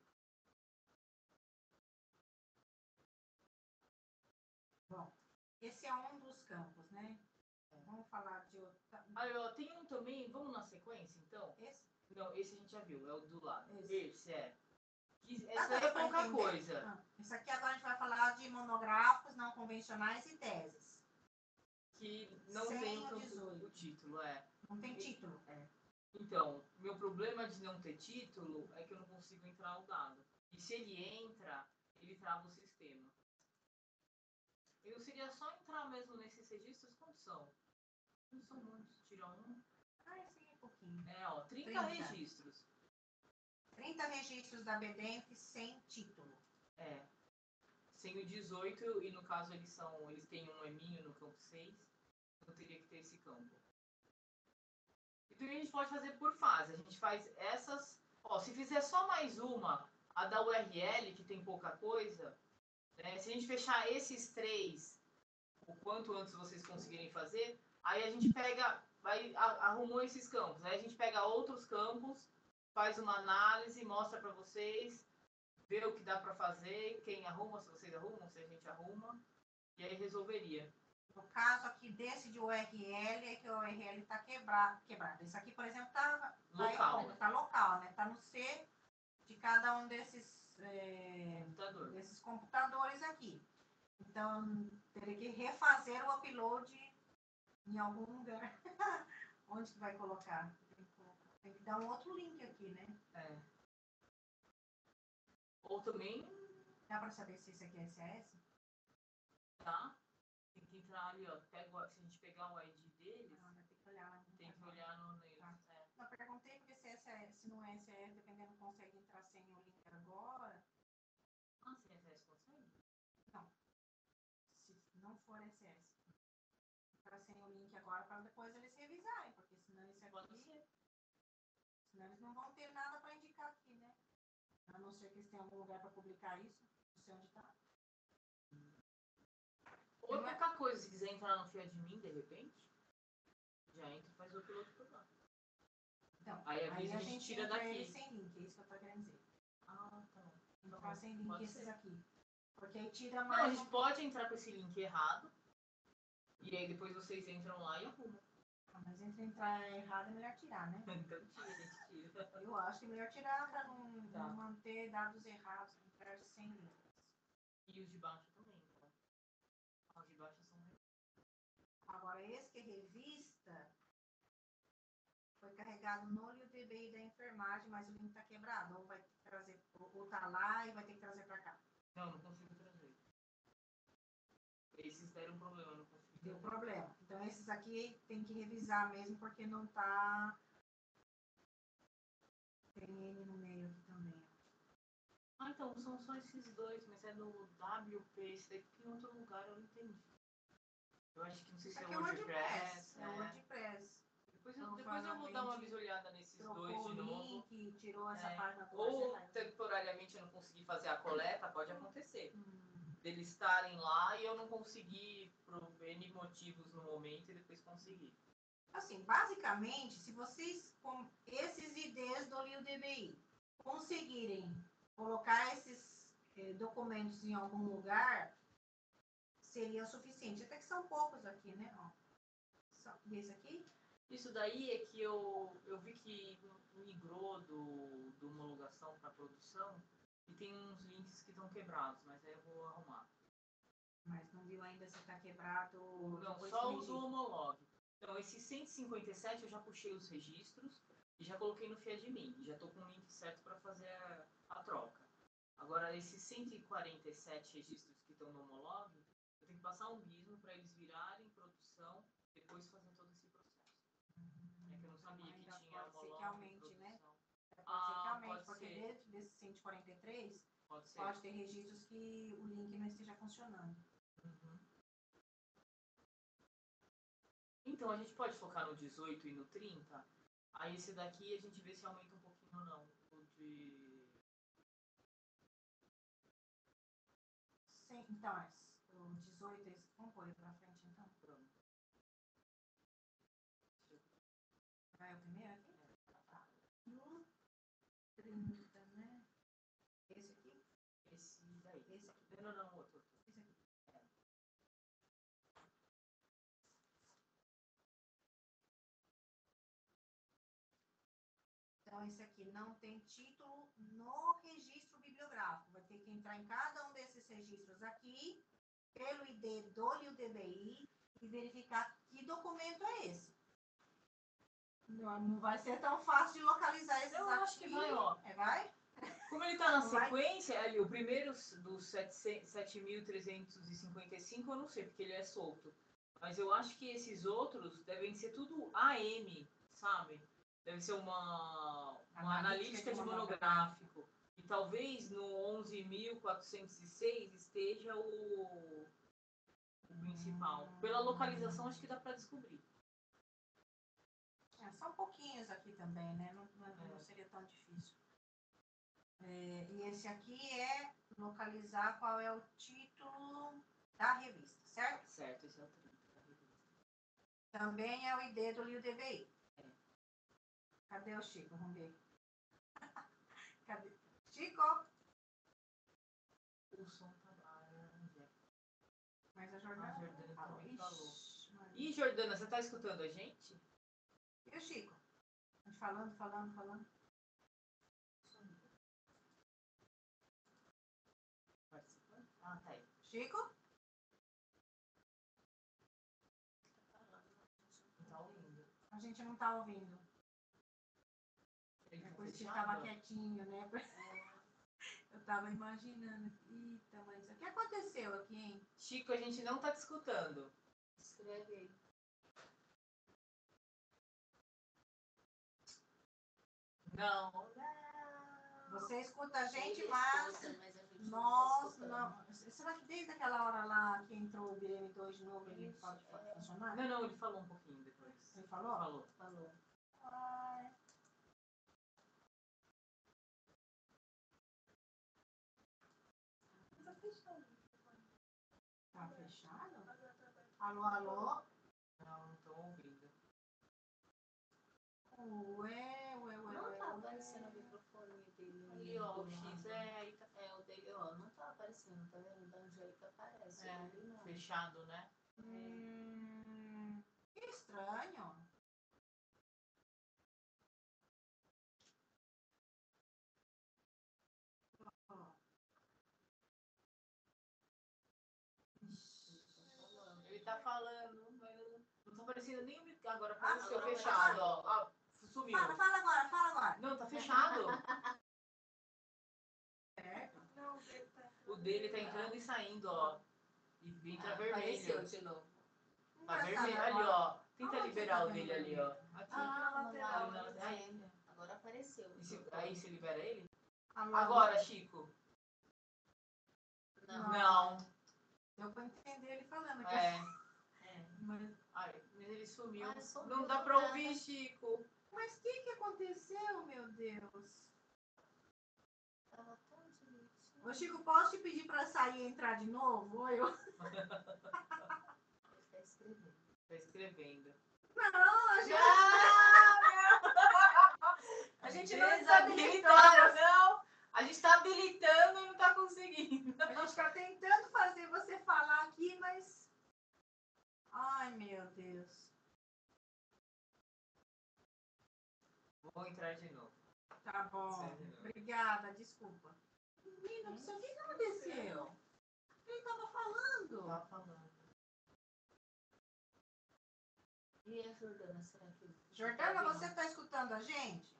Speaker 2: Bom, esse é um dos campos, né? Vamos falar de outro.
Speaker 3: Tem um também, vamos na sequência, então?
Speaker 2: Esse?
Speaker 3: Não, esse a gente já viu, é o do lado.
Speaker 2: Esse
Speaker 3: é. Esse
Speaker 2: Dá
Speaker 3: é
Speaker 2: pra
Speaker 3: pouca
Speaker 2: entender?
Speaker 3: coisa.
Speaker 2: Isso aqui agora a gente vai falar de monográficos não convencionais e teses.
Speaker 3: Que não
Speaker 2: Sem
Speaker 3: tem
Speaker 2: o
Speaker 3: o
Speaker 2: 18.
Speaker 3: título,
Speaker 2: Não tem título.
Speaker 3: Então, meu problema de não ter título é que eu não consigo entrar o dado. E se ele entra, ele trava o sistema. Eu seria só entrar mesmo nesses registros, quantos são? Não são muitos, tira um.
Speaker 2: Sim, é pouquinho.
Speaker 3: 30 registros.
Speaker 2: 30 registros da BDENF sem título.
Speaker 3: Sem o 18, e no caso eles têm um eminho no campo 6, então teria que ter esse campo. Então a gente pode fazer por fase. A gente faz essas. Se fizer só mais uma, a da URL, que tem pouca coisa, né? Se a gente fechar esses 3, o quanto antes vocês conseguirem fazer, aí a gente arrumou esses campos. Aí a gente pega outros campos, faz uma análise, mostra para vocês, vê o que dá para fazer, quem arruma, se vocês arrumam, se a gente arruma, e aí resolveria.
Speaker 2: No caso aqui desse de URL, é que o URL está quebrado. Esse aqui, por exemplo, está
Speaker 3: local.
Speaker 2: Tá local, né? Está no C de cada um desses computadores aqui. Então, teria que refazer o upload em algum lugar. Onde que vai colocar? Tem que dar um outro link aqui, né?
Speaker 3: Ou também...
Speaker 2: Dá para saber se esse aqui é SAS?
Speaker 3: Tá. Tem que entrar ali, ó. Se a gente pegar o ID deles...
Speaker 2: vai ter que olhar lá.
Speaker 3: Tem que olhar neles.
Speaker 2: Tá. Não, perguntei porque se não é SAS, dependendo, consegue entrar sem o link agora.
Speaker 3: Sem SAS consegue?
Speaker 2: Não. Se não for SAS. Entrar sem o link agora para depois eles revisarem, porque senão esse aqui...
Speaker 3: Pode ser.
Speaker 2: Senão eles não vão ter nada para indicar aqui, né? A não ser que eles tenham algum lugar para publicar isso. Não sei onde está.
Speaker 3: Ou qualquer coisa, se quiser entrar no FIAdmin, de repente, já entra e faz o piloto por lá.
Speaker 2: Então,
Speaker 3: aí a gente tira daqui.
Speaker 2: Ele sem link, é isso que eu tô querendo dizer.
Speaker 3: Tá bom.
Speaker 2: Entrar sem link
Speaker 3: pode
Speaker 2: esses
Speaker 3: ser.
Speaker 2: Aqui. Porque aí tira mais...
Speaker 3: Não, a gente pode entrar com esse link errado, e aí depois vocês entram lá e arrumam.
Speaker 2: Mas entre entrar errado é melhor tirar, né?
Speaker 3: Então a gente tira.
Speaker 2: Eu acho que é melhor tirar para não manter dados errados, entrar sem links.
Speaker 3: E os de baixo também, tá? Os de baixo são...
Speaker 2: Agora, esse que é revista foi carregado no LiuDBI da enfermagem, mas o link está quebrado. Ou vai trazer, ou tá lá e vai ter que trazer para cá.
Speaker 3: Não consigo trazer. Esses deram problema, não consigo.
Speaker 2: Deu problema. Então, esses aqui tem que revisar mesmo, porque não tá... Tem N no meio aqui também.
Speaker 3: Então, são só esses dois, mas é no WP. Esse daqui em outro lugar, eu não entendi. Eu acho que não sei se é o WordPress.
Speaker 2: É o WordPress.
Speaker 3: Depois eu vou dar uma bisolhada nesses dois de novo.
Speaker 2: Link, tirou essa página do
Speaker 3: Ou temporariamente eu não consegui fazer a coleta, pode acontecer. Deles estarem lá e eu não consegui, por N motivos no momento, e depois consegui.
Speaker 2: Assim, basicamente, se vocês, com esses IDs do LiuDBI, conseguirem colocar esses documentos em algum lugar, seria suficiente. Até que são poucos aqui, né? E esse aqui?
Speaker 3: Isso daí é que eu vi que migrou do homologação para produção e tem uns links que estão quebrados, mas aí eu vou arrumar.
Speaker 2: Mas não viu ainda se está quebrado?
Speaker 3: Não, só o do homolog. Então, esse 157 eu já puxei os registros e já coloquei no FIADMIN. Já estou com o link certo para fazer a troca. Agora, esses 147 registros que estão no Homolog, eu tenho que passar um gizmo para eles virarem produção, depois fazer todo esse processo. É que eu não sabia que
Speaker 2: Ainda
Speaker 3: tinha
Speaker 2: pode ser que
Speaker 3: Homolog
Speaker 2: aumente,
Speaker 3: produção.
Speaker 2: né? Pode ser que aumente,
Speaker 3: pode
Speaker 2: porque
Speaker 3: ser.
Speaker 2: dentro desses 143,
Speaker 3: Pode ser.
Speaker 2: pode ter registros que o link não esteja funcionando.
Speaker 3: Uhum. Então, a gente pode focar no 18 e no 30? Aí esse daqui a gente vê se aumenta um pouquinho ou não. O de...
Speaker 2: Sim, então, o 18, vamos pôr ele pra frente, então.
Speaker 3: Pronto.
Speaker 2: Vai o primeiro aqui? Tá. No 30, né? Esse aqui?
Speaker 3: Esse daí.
Speaker 2: Esse aqui.
Speaker 3: Não, outro.
Speaker 2: Esse aqui. Então, esse aqui não tem título no registro bibliográfico. Vai ter que entrar em cada um desses registros aqui, pelo ID do UDBI, e verificar que documento é esse. Não vai ser tão fácil de localizar esses
Speaker 3: Eu
Speaker 2: aqui.
Speaker 3: acho que vai, ó.
Speaker 2: Vai?
Speaker 3: Como ele tá na
Speaker 2: Não vai?
Speaker 3: sequência, ali, o primeiro dos 7.355, eu não sei, porque ele é solto. Mas eu acho que esses outros devem ser tudo AM, sabe? Deve ser uma analítica de monográfico. E talvez no 11.406 esteja o principal. Pela localização, acho que dá para descobrir.
Speaker 2: São pouquinhos aqui também, né? Não seria tão difícil. E esse aqui é localizar qual é o título da revista, certo?
Speaker 3: Certo, esse é o 30.
Speaker 2: Também é o ID do UDBI. Cadê o Chico? Vamos ver. Cadê? Chico?
Speaker 3: O som tá lá.
Speaker 2: Mas a Jordana
Speaker 3: também falou.
Speaker 2: Mas...
Speaker 3: Ih, Jordana, você tá escutando a gente?
Speaker 2: E o Chico? Falando.
Speaker 3: Participando? Ah, tá aí.
Speaker 2: Chico?
Speaker 3: Não tá ouvindo.
Speaker 2: A gente não tá ouvindo.
Speaker 3: Ele tá
Speaker 2: Depois que
Speaker 3: fechado?
Speaker 2: ficava quietinho, né? Eu tava imaginando. Eita, mas o que aconteceu aqui, hein?
Speaker 3: Chico, a gente não tá te escutando.
Speaker 4: Escreve aí.
Speaker 3: Não.
Speaker 2: Você escuta a gente,
Speaker 4: Ele
Speaker 2: mas
Speaker 4: escuta, mas a gente
Speaker 2: nós
Speaker 4: não tá
Speaker 2: não. Será que desde aquela hora lá que entrou o BM2 de novo, ele pode funcionar?
Speaker 3: Não, ele falou um pouquinho depois.
Speaker 2: Ele falou?
Speaker 3: Falou.
Speaker 4: Falou.
Speaker 2: Ai.
Speaker 4: Tá fechado.
Speaker 2: Tá fechado? Alô?
Speaker 3: Não tô ouvindo.
Speaker 2: Ué.
Speaker 4: Não tá aparecendo o microfone dele.
Speaker 3: Ali, ó, o X
Speaker 4: aí tá, o dele, ó, não tá aparecendo, tá vendo? Da Angélica aparece. Ele não.
Speaker 3: Fechado, né?
Speaker 2: Que estranho.
Speaker 3: Ele tá falando, mas não tá aparecendo nem o microfone. Agora
Speaker 2: Ah,
Speaker 3: apareceu
Speaker 4: agora
Speaker 3: fechado,
Speaker 4: apareceu.
Speaker 3: ó. Ah, sumiu.
Speaker 2: Fala agora.
Speaker 3: Não, tá fechado.
Speaker 2: Não,
Speaker 3: O dele tá entrando e saindo, ó. E entra vermelho.
Speaker 4: Apareceu de novo.
Speaker 3: Tá vermelho. Ali, ó. Tenta
Speaker 2: Aonde
Speaker 3: liberar
Speaker 2: tá
Speaker 3: o dele ali, ó. Aqui.
Speaker 2: Ah, lateral.
Speaker 3: Aí.
Speaker 4: Agora apareceu.
Speaker 3: Aí você libera ele?
Speaker 2: Alô?
Speaker 3: Agora, Chico. Não.
Speaker 2: Deu pra entender ele falando aqui. Mas
Speaker 3: Ai, mas ele sumiu.
Speaker 4: Ah, sumiu
Speaker 3: Não dá
Speaker 4: do
Speaker 3: pra
Speaker 4: nada.
Speaker 3: ouvir, Chico.
Speaker 2: o que aconteceu, meu Deus?
Speaker 4: Tava tão direitinho.
Speaker 2: Ô, Chico, posso te pedir pra sair e entrar de novo? Ou eu?
Speaker 4: Ele tá escrevendo.
Speaker 3: Tá escrevendo.
Speaker 2: Não, a gente não
Speaker 3: desabilitaram, não. A gente tá habilitando e não tá conseguindo.
Speaker 2: A gente tá tentando fazer você falar aqui, mas... Ai, meu Deus.
Speaker 3: Vou entrar de novo.
Speaker 2: Tá bom. Obrigada, desculpa. Menina, não sei o que aconteceu. Ele tava falando.
Speaker 3: Tá falando.
Speaker 4: E a Jordana, será que...
Speaker 2: Jordana, você está escutando a gente?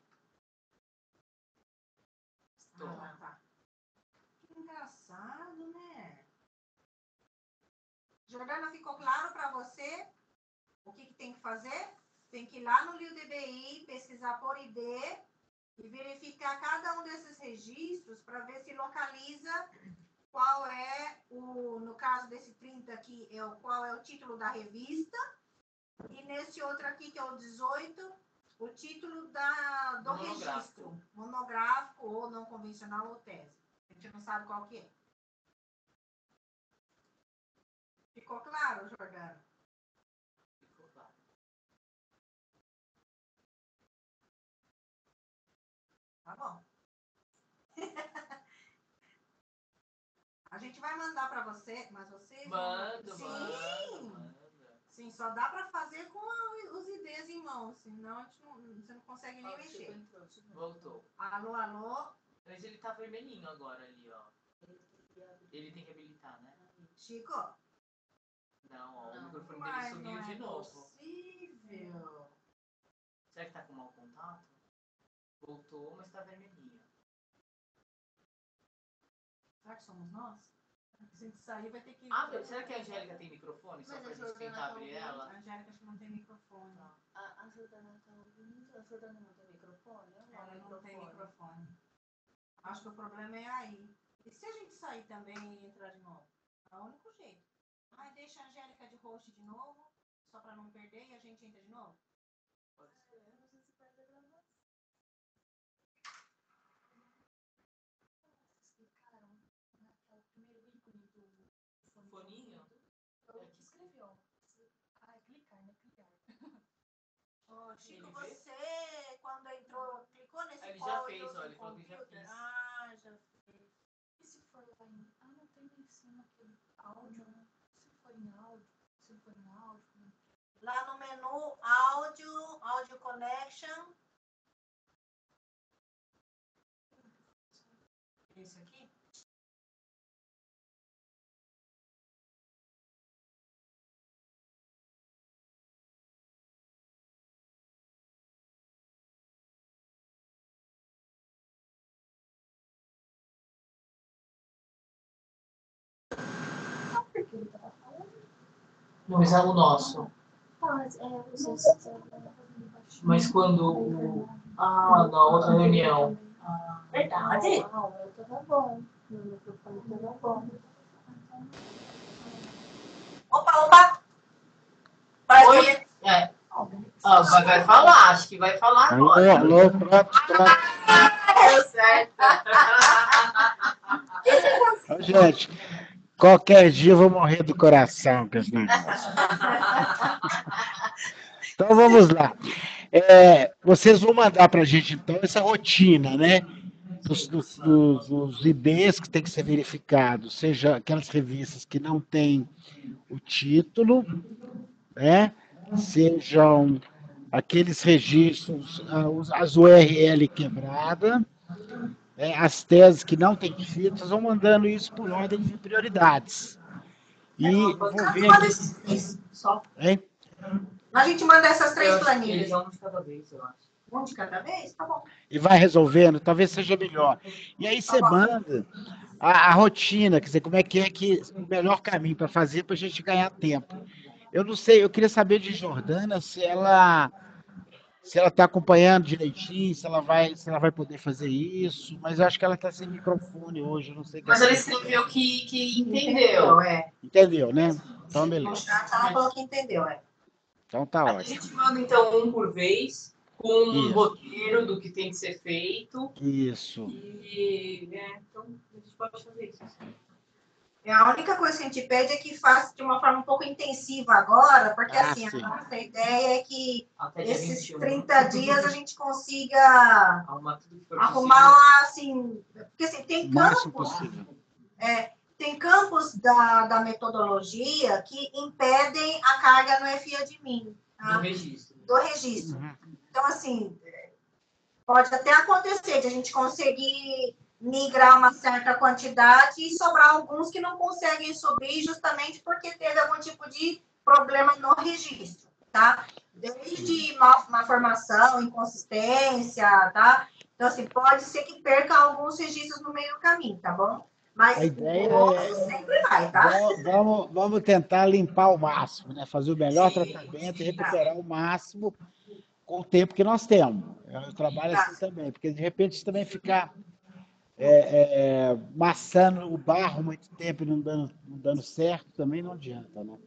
Speaker 3: Tô.
Speaker 2: Ah, tá. Que engraçado, né? Jordana, ficou claro para você o que tem que fazer? Tem que ir lá no LIUDBI, pesquisar por ID e verificar cada um desses registros para ver se localiza qual é o, no caso desse 30 aqui, qual é o título da revista, e nesse outro aqui, que é o 18, o título do registro, monográfico ou não convencional ou tese. A gente não sabe qual que é. Ficou claro, Jordana?
Speaker 3: Ficou claro.
Speaker 2: Tá bom. A gente vai mandar para você, mas você...
Speaker 3: Manda,
Speaker 2: Sim.
Speaker 3: manda.
Speaker 2: Sim, só dá para fazer com os IDs em mão, senão a gente você não consegue nem mexer.
Speaker 3: Voltou.
Speaker 2: Alô, alô.
Speaker 3: Mas ele tá vermelhinho agora ali, ó. Ele tem que habilitar, né?
Speaker 2: Chico?
Speaker 3: Não, ó, o microfone dele
Speaker 2: Mas
Speaker 3: sumiu
Speaker 2: não
Speaker 3: de
Speaker 2: é
Speaker 3: novo.
Speaker 2: possível.
Speaker 3: Será que tá com mau contato? Voltou, mas tá vermelhinho.
Speaker 2: Será que somos nós? Se a gente sair, vai ter que...
Speaker 3: Será que a Angélica tem microfone? Só
Speaker 4: Mas
Speaker 3: pra
Speaker 4: a
Speaker 3: gente
Speaker 4: Jordana
Speaker 3: tentar
Speaker 4: tá
Speaker 3: abrir
Speaker 4: ouvindo.
Speaker 3: ela?
Speaker 2: A Angélica acho que não tem microfone.
Speaker 3: Tá.
Speaker 4: A Jordana tá ouvindo? A Jordana não tem microfone?
Speaker 2: Ela não tem microfone. Acho que o problema é aí. E se a gente sair também e entrar de novo? É o único jeito. Ai, deixa a Angélica de host de novo, só para não perder, e a gente entra de novo?
Speaker 3: Pode ser. Foninho?
Speaker 4: Eu que escrevi, ó. Clicar, né? Clicar.
Speaker 2: Ô, Chico,
Speaker 3: Ele vê?
Speaker 2: você, quando entrou, clicou nesse
Speaker 3: Ele já
Speaker 2: call
Speaker 3: fez,
Speaker 2: e usa
Speaker 3: ó,
Speaker 2: o
Speaker 3: ele falou que já
Speaker 2: computer?
Speaker 3: fez.
Speaker 2: Ah, já fez.
Speaker 4: E se for lá em... não tem lá em cima aquele áudio, né? Se for em áudio,
Speaker 2: Lá no menu Audio Connection. Esse aqui?
Speaker 3: Não, mas é o nosso. Mas quando... na outra reunião.
Speaker 2: Verdade?
Speaker 4: Ah, o meu tava bom. Meu microfone tava bom.
Speaker 2: Opa!
Speaker 3: Oi? Vai falar, acho que vai falar agora.
Speaker 1: Alô, pronto.
Speaker 3: Deu certo.
Speaker 1: Ô, gente, qualquer dia eu vou morrer do coração com esse negócio. Então vamos lá. Vocês vão mandar para a gente, então, essa rotina, né? Dos IDs que tem que ser verificados, seja aquelas revistas que não têm o título, né? Sejam aqueles registros, as URL quebrada, as teses que não têm títulos, vão mandando isso por ordem de prioridades. E vou ver aqui.
Speaker 2: Só.
Speaker 1: Hein?
Speaker 2: A gente manda essas três planilhas.
Speaker 3: Eles vão de cada vez, eu acho.
Speaker 2: Um de cada vez? Tá bom.
Speaker 1: E vai resolvendo, talvez seja melhor. E aí você manda a rotina, quer dizer, como é que o melhor caminho para fazer para a gente ganhar tempo. Eu não sei, eu queria saber de Jordana se ela está acompanhando direitinho, se ela vai poder fazer isso, mas eu acho que ela está sem microfone hoje, eu não sei o que
Speaker 3: Mas ela
Speaker 1: aconteceu.
Speaker 3: escreveu que entendeu.
Speaker 1: Entendeu, né? Então,
Speaker 2: No
Speaker 1: beleza.
Speaker 2: chat ela falou que entendeu,
Speaker 1: Então tá
Speaker 3: A
Speaker 1: ótimo.
Speaker 3: gente manda então um por vez, com um
Speaker 1: Isso.
Speaker 3: roteiro do que tem que ser feito.
Speaker 1: Isso.
Speaker 3: E, então a gente pode fazer isso.
Speaker 2: A única coisa que a gente pede é que faça de uma forma um pouco intensiva agora, porque assim,
Speaker 1: sim.
Speaker 2: a nossa ideia é que
Speaker 3: Até dia
Speaker 2: esses
Speaker 3: 21.
Speaker 2: 30 dias a gente consiga
Speaker 3: Arrumar tudo que for
Speaker 2: arrumar, assim, porque assim,
Speaker 1: O máximo possível.
Speaker 2: tem campos da metodologia que impedem a carga no FIADMIN,
Speaker 3: do registro.
Speaker 2: do registro.
Speaker 1: Uhum.
Speaker 2: Então, assim, pode até acontecer de a gente conseguir migrar uma certa quantidade e sobrar alguns que não conseguem subir justamente porque teve algum tipo de problema no registro. tá? Desde má formação, inconsistência, tá? Então, assim, pode ser que perca alguns registros no meio do caminho, tá bom? Mas
Speaker 1: A ideia
Speaker 2: o osso sempre vai, tá?
Speaker 1: vamos tentar limpar o máximo, né? Fazer o melhor
Speaker 3: Sim,
Speaker 1: tratamento e
Speaker 3: sim.
Speaker 1: recuperar o máximo com o tempo que nós temos. Eu trabalho
Speaker 2: Tá.
Speaker 1: assim também, porque de repente se também ficar maçando o barro muito tempo e não dando certo, também não adianta, né?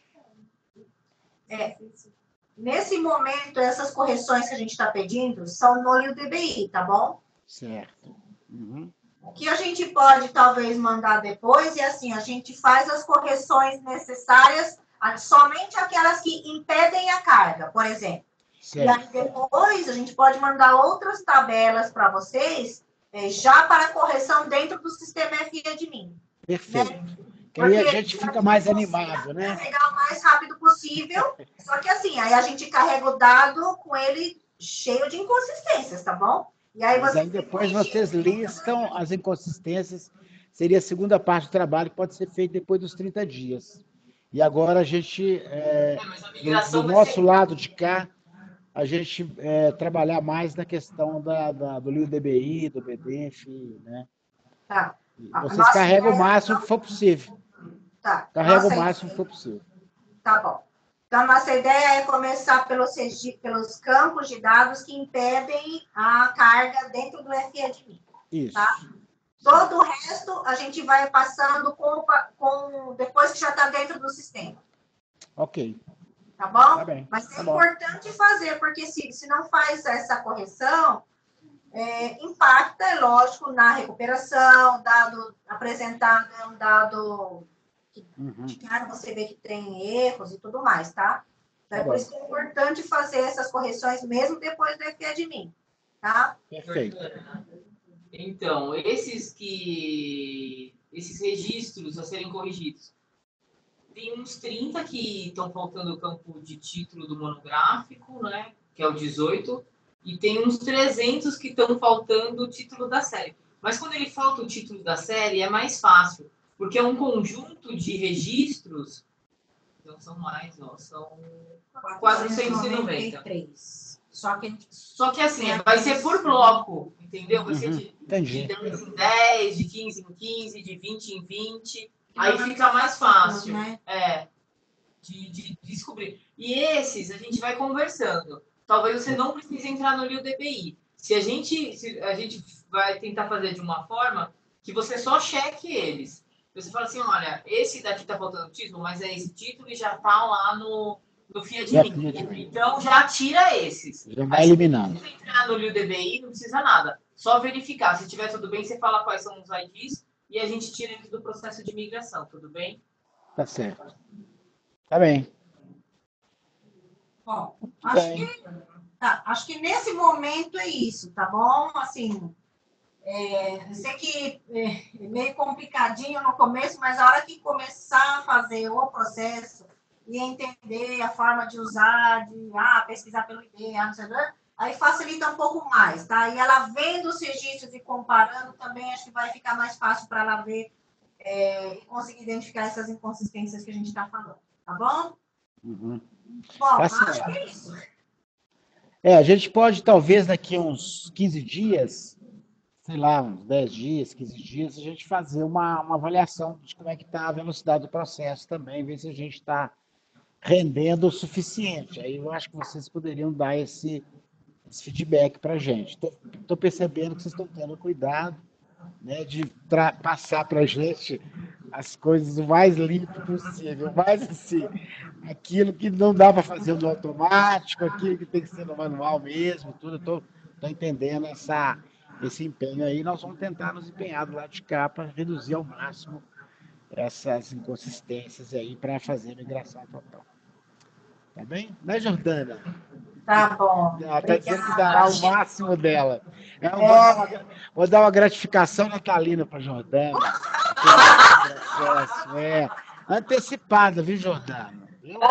Speaker 2: Nesse momento, essas correções que a gente está pedindo são no LIO-DBI, tá bom?
Speaker 1: Certo. Uhum.
Speaker 2: O que a gente pode, talvez, mandar depois é assim, a gente faz as correções necessárias, somente aquelas que impedem a carga, por exemplo. E aí,
Speaker 1: Certo.
Speaker 2: depois, a gente pode mandar outras tabelas para vocês, já para correção dentro do sistema FIAdmin.
Speaker 1: Perfeito. Que aí a gente fica mais animado, né?
Speaker 2: Carregar o mais rápido possível, só que assim, aí a gente carrega o dado com ele cheio de inconsistências, tá bom? E aí
Speaker 1: Mas aí depois vocês listam as inconsistências, seria a segunda parte do trabalho que pode ser feito depois dos 30 dias. E agora a gente,
Speaker 3: Mas a
Speaker 1: do
Speaker 3: migração vai
Speaker 1: nosso
Speaker 3: ser.
Speaker 1: lado de cá, a gente trabalhar mais na questão do LIO-DBI, do BDEF, né?
Speaker 2: Tá.
Speaker 1: Vocês carregam o máximo que for possível.
Speaker 2: Tá.
Speaker 1: Carrega o máximo que for possível.
Speaker 2: Tá bom. Então, a nossa ideia é começar pelos campos de dados que impedem a carga dentro do FIAdmin.
Speaker 1: Isso.
Speaker 2: Tá? Todo o resto, a gente vai passando depois que já está dentro do sistema.
Speaker 1: Ok.
Speaker 2: Tá bom?
Speaker 1: Tá bem.
Speaker 2: Mas é
Speaker 1: Tá bom.
Speaker 2: importante fazer, porque se não faz essa correção, impacta, é lógico, na recuperação, dado apresentado é um dado de cara, você vê que tem erros e tudo mais, tá? Então, é por isso que é importante fazer essas correções mesmo depois do FIAdmin, tá?
Speaker 1: Perfeito.
Speaker 3: Então, esses registros a serem corrigidos, tem uns 30 que estão faltando o campo de título do monográfico, né? Que é o 18, e tem uns 300 que estão faltando o título da série. Mas quando ele falta o título da série, é mais fácil, porque é um conjunto de registros, então são mais, ó, são 490. Só que assim, vai ser por bloco, entendeu? Vai ser de 10 em 10, de 15 em 15, de 20 em 20. Aí fica mais fácil,
Speaker 2: né?
Speaker 3: De descobrir. E esses a gente vai conversando. Talvez você não precise entrar no LIO-DBI. Se a gente vai tentar fazer de uma forma que você só cheque eles. Você fala assim, olha, esse daqui tá faltando título, mas é esse título e já tá lá no FIAdmin. Então já tira esses.
Speaker 1: Já vai eliminando.
Speaker 3: Se você entrar no LIO-DBI, não precisa nada. Só verificar. Se tiver tudo bem, você fala quais são os IDs e a gente tira eles do processo de migração, tudo bem?
Speaker 1: Tá certo. Tá bem.
Speaker 2: Bom, acho que nesse momento é isso, tá bom? Assim, eu sei que é meio complicadinho no começo, mas a hora que começar a fazer o processo e entender a forma de usar, pesquisar pelo ID, não sei lá, aí facilita um pouco mais, tá? E ela vendo os registros e comparando também, acho que vai ficar mais fácil para ela ver e conseguir identificar essas inconsistências que a gente está falando, tá bom?
Speaker 1: Uhum.
Speaker 2: Bom, acho que é isso.
Speaker 1: A gente pode, talvez, daqui a uns 15 dias, sei lá, uns 10 dias, 15 dias, a gente fazer uma avaliação de como é que está a velocidade do processo também, ver se a gente está rendendo o suficiente. Aí eu acho que vocês poderiam dar esse feedback para a gente. Estou percebendo que vocês estão tendo cuidado, né, de passar para a gente as coisas o mais limpo possível, mais assim, aquilo que não dá para fazer no automático, aquilo que tem que ser no manual mesmo, tudo. Estou entendendo esse empenho aí. Nós vamos tentar nos empenhar do lado de cá para reduzir ao máximo essas inconsistências aí para fazer a migração total. Tá bem? Né, Jordana?
Speaker 2: Tá bom.
Speaker 1: Ela está dizendo que dará o máximo dela. Vou dar uma gratificação natalina para Jordana. Antecipada, viu, Jordana?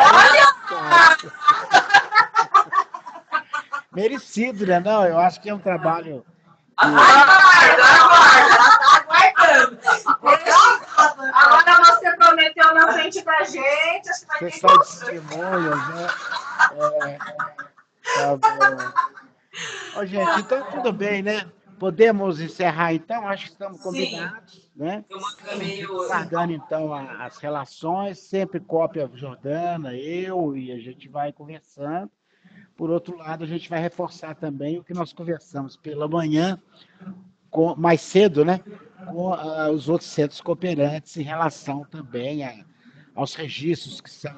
Speaker 1: Merecido, né? Não, eu acho que é um trabalho.
Speaker 3: Aguarda, ela tá aguardando.
Speaker 2: Agora você promete meteu na frente da gente, acho que vai ter
Speaker 1: Sessão de
Speaker 2: que...
Speaker 1: testemunhas, né? Tá bom. Ó, gente, então tudo bem, né? Podemos encerrar então? Acho que estamos
Speaker 3: Sim,
Speaker 1: combinados, né?
Speaker 3: eu mando e-mail.
Speaker 1: Guardando então as relações, sempre cópia Jordana, eu, e a gente vai conversando. Por outro lado, a gente vai reforçar também o que nós conversamos pela manhã, mais cedo, né? Com os outros centros cooperantes em relação também aos registros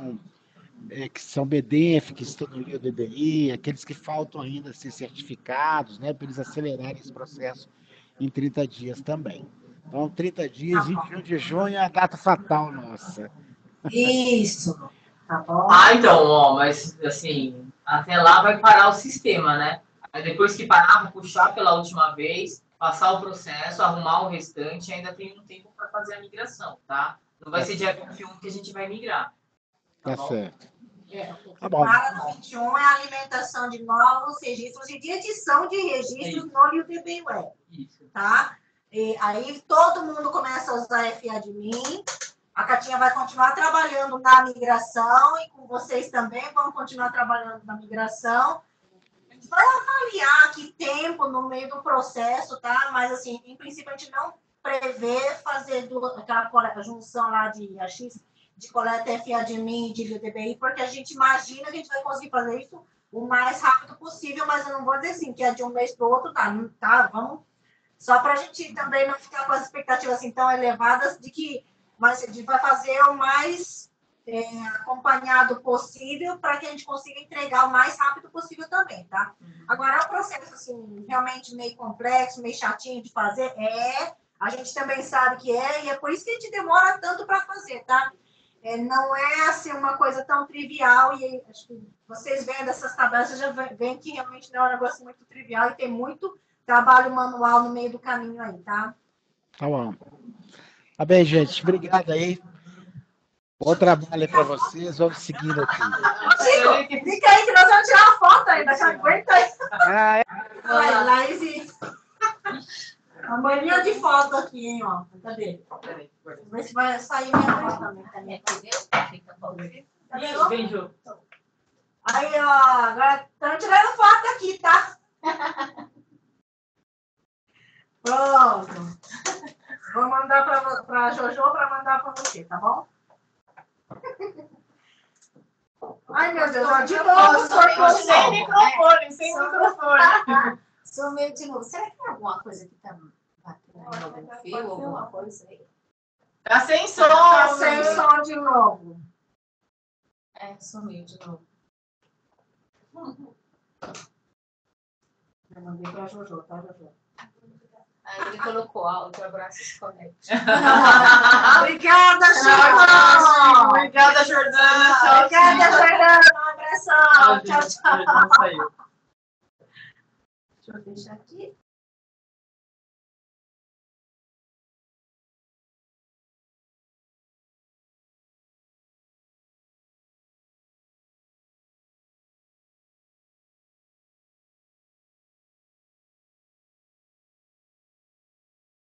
Speaker 1: que são BDEF, que estão no livro do DDI, aqueles que faltam ainda ser certificados, né? Para eles acelerarem esse processo em 30 dias também. Então, 30 dias, 21 de junho é a data fatal nossa.
Speaker 2: Isso, tá bom?
Speaker 3: Ah, então, ó, mas assim, até lá vai parar o sistema, né? Aí depois que parar, vou puxar pela última vez, passar o processo, arrumar o restante, ainda tem um tempo para fazer a migração, tá? Não vai ser dia 21 que a gente vai migrar.
Speaker 1: Tá
Speaker 3: bom?
Speaker 1: certo.
Speaker 2: O que
Speaker 1: Tá bom.
Speaker 2: para no 21 é a alimentação de novos registros e de edição de registros no UDB Web,
Speaker 3: Isso.
Speaker 2: tá? E aí todo mundo começa a usar FAdmin. A Catinha vai continuar trabalhando na migração e com vocês também vão continuar trabalhando na migração. A gente vai avaliar que tempo no meio do processo, tá? Mas, assim, em princípio, a gente não prevê fazer aquela junção lá de AX, de coleta FAdmin e de UDBI, porque a gente imagina que a gente vai conseguir fazer isso o mais rápido possível, mas eu não vou dizer assim, que é de um mês para o outro, tá? Vamos... Só para a gente também não ficar com as expectativas assim tão elevadas de que mas a gente vai fazer o mais acompanhado possível para que a gente consiga entregar o mais rápido possível também, tá? Agora, é um processo, assim, realmente meio complexo, meio chatinho de fazer, a gente também sabe que e é por isso que a gente demora tanto para fazer, tá? Não é, assim, uma coisa tão trivial, e acho que vocês vendo essas tabelas, já veem que realmente não é um negócio muito trivial e tem muito trabalho manual no meio do caminho aí, tá?
Speaker 1: Tá bom. Tá bem, gente. Obrigado aí. Bom trabalho aí para vocês. Vamos seguindo aqui.
Speaker 2: Chico, fica aí que nós vamos tirar uma foto ainda. Aguenta aí.
Speaker 1: Ah, é?
Speaker 2: Vai, Laís. Uma maninha de foto aqui, hein, ó. Cadê? Vamos ver se vai sair minha foto também. Tá vendo?
Speaker 3: Vem, Ju.
Speaker 2: Aí, ó. Agora estamos tirando foto aqui, tá? Pronto. Vou mandar para a Jojo para mandar para você, tá bom? Ai, meu Deus, ó, de novo,
Speaker 3: Sem microfone, sem microfone.
Speaker 4: Sumiu de novo. Será que tem alguma coisa que tá batendo algum fio, alguma coisa aí?
Speaker 3: Tá sem som.
Speaker 2: Tá sem som de novo.
Speaker 4: Sumiu de novo.
Speaker 2: Eu mandei para a Jojo, tá, Jojo?
Speaker 4: Aí ele colocou áudio, abraços conect.
Speaker 2: Obrigada, Chico!
Speaker 3: Obrigada, Jordana. Tchau,
Speaker 2: Obrigada, Jordana. Um abração. Tchau, tchau.
Speaker 3: Saiu.
Speaker 2: Deixa eu deixar aqui.